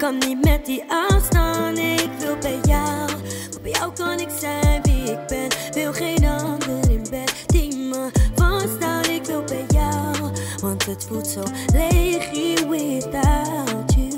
kan niet met die afstand. Ik wil bij jou, want bij jou kan ik zijn wie ik ben. Wil geen ander in bed die me vasthoudt. Ik wil bij jou, want het voelt zo leeg hier without you.